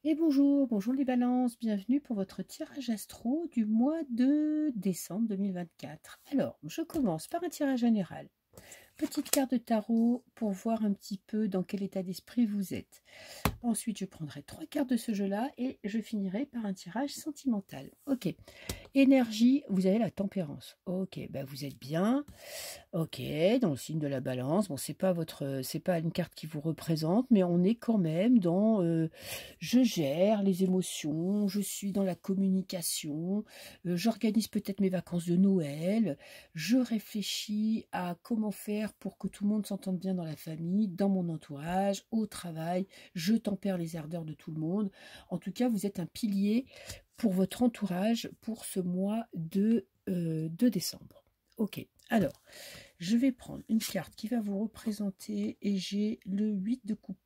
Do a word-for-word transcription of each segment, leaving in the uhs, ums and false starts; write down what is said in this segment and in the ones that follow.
Et bonjour, bonjour les balances, bienvenue pour votre tirage astro du mois de décembre deux mille vingt-quatre. Alors, je commence par un tirage général. Petite carte de tarot pour voir un petit peu dans quel état d'esprit vous êtes. Ensuite, je prendrai trois cartes de ce jeu-là et je finirai par un tirage sentimental. Ok. Énergie, vous avez la tempérance. Ok, ben vous êtes bien. Ok, dans le signe de la balance. Bon, c'est pas votre, c'est pas une carte qui vous représente, mais on est quand même dans euh, je gère les émotions, je suis dans la communication, euh, j'organise peut-être mes vacances de Noël, je réfléchis à comment faire pour que tout le monde s'entende bien dans la famille, dans mon entourage, au travail, je tempère les ardeurs de tout le monde. En tout cas, vous êtes un pilier pour votre entourage pour ce mois de, euh, de décembre. Ok, alors, je vais prendre une carte qui va vous représenter et j'ai le huit de coupe.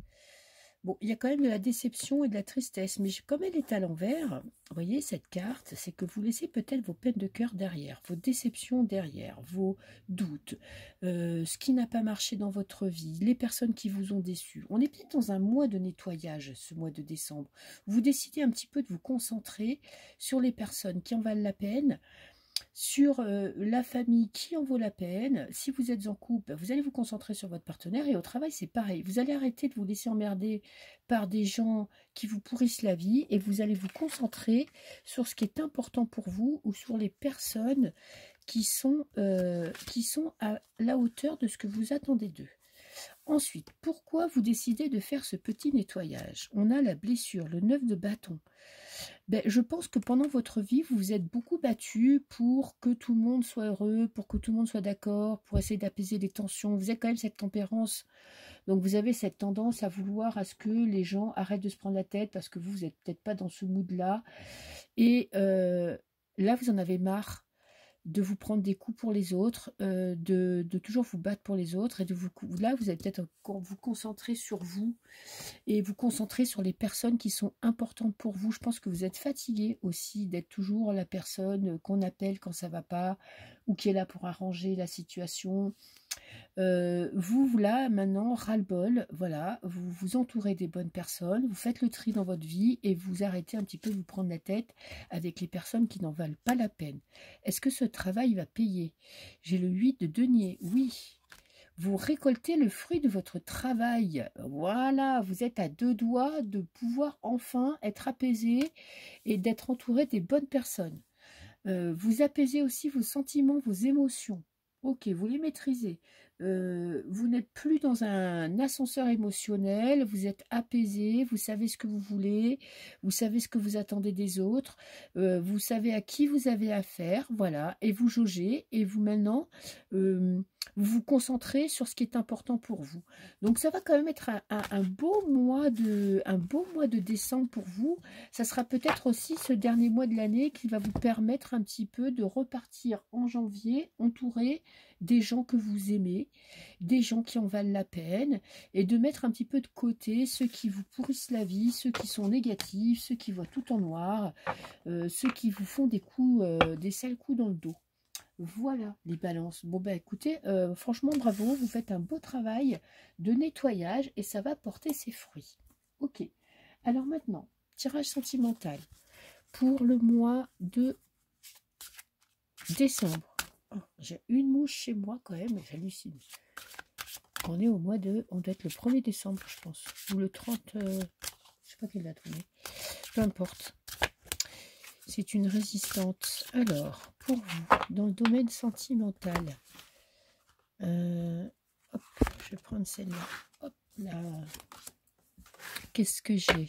Bon, il y a quand même de la déception et de la tristesse, mais comme elle est à l'envers, vous voyez, cette carte, c'est que vous laissez peut-être vos peines de cœur derrière, vos déceptions derrière, vos doutes, euh, ce qui n'a pas marché dans votre vie, les personnes qui vous ont déçu. On est peut-être dans un mois de nettoyage, ce mois de décembre. Vous décidez un petit peu de vous concentrer sur les personnes qui en valent la peine, sur euh, la famille qui en vaut la peine. Si vous êtes en couple, vous allez vous concentrer sur votre partenaire, et au travail c'est pareil, vous allez arrêter de vous laisser emmerder par des gens qui vous pourrissent la vie et vous allez vous concentrer sur ce qui est important pour vous ou sur les personnes qui sont, euh, qui sont à la hauteur de ce que vous attendez d'eux. Ensuite, pourquoi vous décidez de faire ce petit nettoyage? On a la blessure, le neuf de bâton. Ben, je pense que pendant votre vie, vous vous êtes beaucoup battu pour que tout le monde soit heureux, pour que tout le monde soit d'accord, pour essayer d'apaiser les tensions. Vous avez quand même cette tempérance. Donc vous avez cette tendance à vouloir à ce que les gens arrêtent de se prendre la tête parce que vous, vous n'êtes peut-être pas dans ce mood-là. Et euh, là, vous en avez marre de vous prendre des coups pour les autres, euh, de, de toujours vous battre pour les autres. Et de vous, là, vous allez peut-être vous concentrer sur vous et vous concentrer sur les personnes qui sont importantes pour vous. Je pense que vous êtes fatigué aussi d'être toujours la personne qu'on appelle quand ça ne va pas ou qui est là pour arranger la situation. Euh, vous, là, maintenant, ras-le-bol, voilà, vous vous entourez des bonnes personnes, vous faites le tri dans votre vie et vous arrêtez un petit peu de vous prendre la tête avec les personnes qui n'en valent pas la peine. Est-ce que ce travail va payer? J'ai le huit de denier, oui. Vous récoltez le fruit de votre travail. Voilà, vous êtes à deux doigts de pouvoir enfin être apaisé et d'être entouré des bonnes personnes. Euh, vous apaisez aussi vos sentiments, vos émotions. Ok, vous les maîtrisez. Euh, vous n'êtes plus dans un ascenseur émotionnel, vous êtes apaisé, vous savez ce que vous voulez, vous savez ce que vous attendez des autres, euh, vous savez à qui vous avez affaire, voilà, et vous jaugez, et vous maintenant, euh, vous vous concentrez sur ce qui est important pour vous. Donc ça va quand même être un, un, un beau mois de, un beau mois de décembre pour vous. Ça sera peut-être aussi ce dernier mois de l'année qui va vous permettre un petit peu de repartir en janvier entouré des gens que vous aimez, des gens qui en valent la peine, et de mettre un petit peu de côté ceux qui vous pourrissent la vie, ceux qui sont négatifs, ceux qui voient tout en noir, euh, ceux qui vous font des coups, euh, des sales coups dans le dos. Voilà les balances. Bon ben écoutez, euh, franchement bravo, vous faites un beau travail de nettoyage et ça va porter ses fruits. Ok, alors maintenant, tirage sentimental pour le mois de décembre. Oh, j'ai une mouche chez moi quand même, j'hallucine. On est au mois de... On doit être le premier décembre, je pense. Ou le trente... Euh, je sais pas quelle date on est. Peu importe. C'est une résistante. Alors, pour vous, dans le domaine sentimental, euh, hop, je vais prendre celle-là. Hop là. Qu'est-ce que j'ai?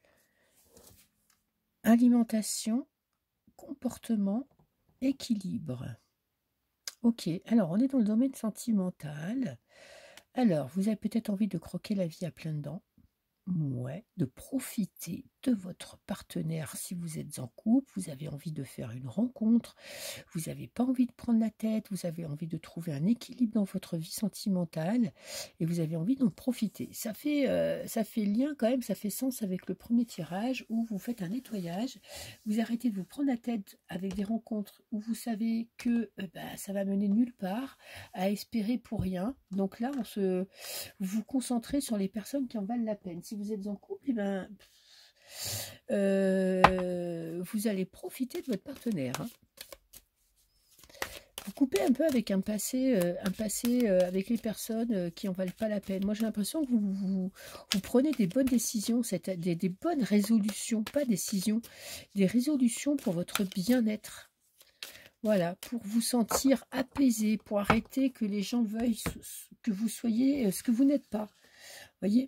Alimentation, comportement, équilibre. Ok, alors on est dans le domaine sentimental. Alors, vous avez peut-être envie de croquer la vie à pleines dents. Ouais, de profiter de votre partenaire si vous êtes en couple, vous avez envie de faire une rencontre, vous n'avez pas envie de prendre la tête, vous avez envie de trouver un équilibre dans votre vie sentimentale et vous avez envie d'en profiter. Ça fait, euh, ça fait lien quand même, ça fait sens avec le premier tirage où vous faites un nettoyage, vous arrêtez de vous prendre la tête avec des rencontres où vous savez que euh, bah, ça va mener nulle part, à espérer pour rien. Donc là, on se, vous vous concentrez sur les personnes qui en valent la peine. Si vous êtes en couple, eh ben, Euh, vous allez profiter de votre partenaire. Hein. Vous coupez un peu avec un passé, euh, un passé euh, avec les personnes euh, qui n'en valent pas la peine. Moi, j'ai l'impression que vous, vous, vous prenez des bonnes décisions, des, des bonnes résolutions, pas décisions, des résolutions pour votre bien-être. Voilà, pour vous sentir apaisé, pour arrêter que les gens veuillent que vous soyez ce que vous n'êtes pas. Voyez.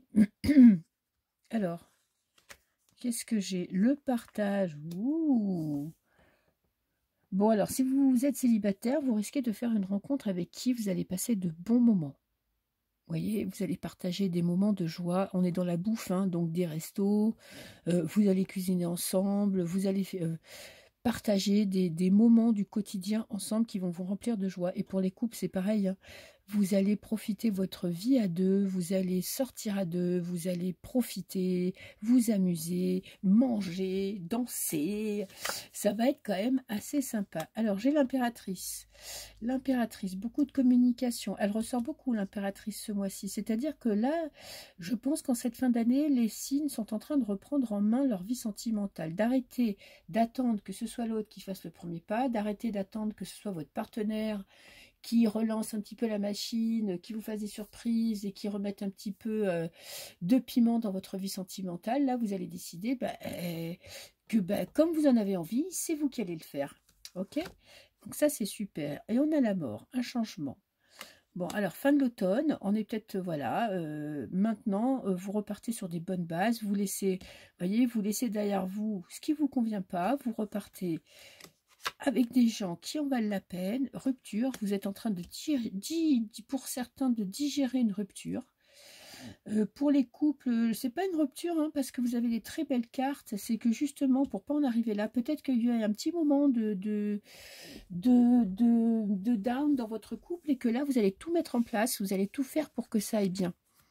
Alors, qu'est-ce que j'ai? Le partage. Ouh. Bon, alors, si vous êtes célibataire, vous risquez de faire une rencontre avec qui vous allez passer de bons moments. Vous voyez, vous allez partager des moments de joie. On est dans la bouffe, hein, donc des restos. Euh, vous allez cuisiner ensemble. Vous allez euh, partager des, des moments du quotidien ensemble qui vont vous remplir de joie. Et pour les couples, c'est pareil. Hein. Vous allez profiter de votre vie à deux, vous allez sortir à deux, vous allez profiter, vous amuser, manger, danser. Ça va être quand même assez sympa. Alors, j'ai l'impératrice. L'impératrice, beaucoup de communication. Elle ressort beaucoup, l'impératrice, ce mois-ci. C'est-à-dire que là, je pense qu'en cette fin d'année, les signes sont en train de reprendre en main leur vie sentimentale. D'arrêter d'attendre que ce soit l'autre qui fasse le premier pas, d'arrêter d'attendre que ce soit votre partenaire qui relance un petit peu la machine, qui vous fasse des surprises et qui remette un petit peu euh, de piment dans votre vie sentimentale. Là, vous allez décider bah, euh, que bah, comme vous en avez envie, c'est vous qui allez le faire. Ok? Donc ça, c'est super. Et on a la mort, un changement. Bon, alors, fin de l'automne, on est peut-être, voilà, euh, maintenant, euh, vous repartez sur des bonnes bases, vous laissez, voyez, vous laissez derrière vous ce qui ne vous convient pas, vous repartez avec des gens qui en valent la peine. Rupture, vous êtes en train de tirer, pour certains, de digérer une rupture. Euh, pour les couples, c'est pas une rupture, hein, parce que vous avez des très belles cartes. C'est que justement, pour pas en arriver là, peut-être qu'il y a un petit moment de, de, de, de, de down dans votre couple et que là, vous allez tout mettre en place, vous allez tout faire pour que ça aille bien.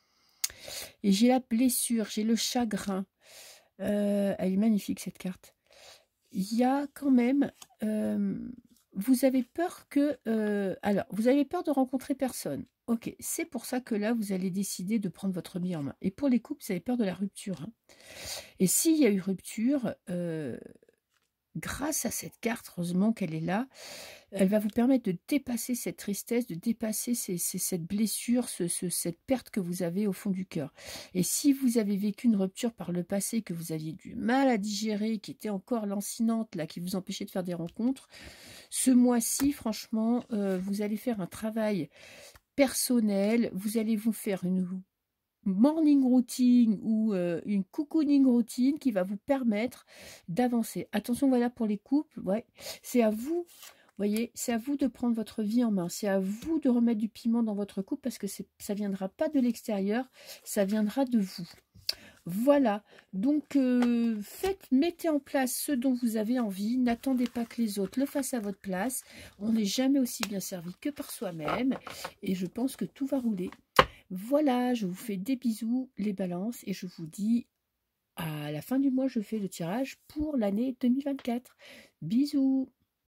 Et j'ai la blessure, j'ai le chagrin. Euh, elle est magnifique, cette carte. Il y a quand même, euh, vous avez peur que, euh, alors, vous avez peur de rencontrer personne. Ok, c'est pour ça que là, vous allez décider de prendre votre vie en main. Et pour les couples, vous avez peur de la rupture. Hein. Et s'il y a eu rupture, euh, grâce à cette carte, heureusement qu'elle est là, elle va vous permettre de dépasser cette tristesse, de dépasser ces, ces, cette blessure, ce, ce, cette perte que vous avez au fond du cœur. Et si vous avez vécu une rupture par le passé, que vous aviez du mal à digérer, qui était encore lancinante, là, qui vous empêchait de faire des rencontres, ce mois-ci, franchement, euh, vous allez faire un travail personnel, vous allez vous faire une morning routine ou euh, une cocooning routine qui va vous permettre d'avancer. Attention, voilà, pour les couples, ouais, c'est à vous. Voyez, c'est à vous de prendre votre vie en main. C'est à vous de remettre du piment dans votre couple parce que ça ne viendra pas de l'extérieur, ça viendra de vous. Voilà, donc euh, faites, mettez en place ce dont vous avez envie. N'attendez pas que les autres le fassent à votre place. On n'est jamais aussi bien servi que par soi-même. Et je pense que tout va rouler. Voilà, je vous fais des bisous, les balances. Et je vous dis à la fin du mois, je fais le tirage pour l'année deux mille vingt-quatre. Bisous.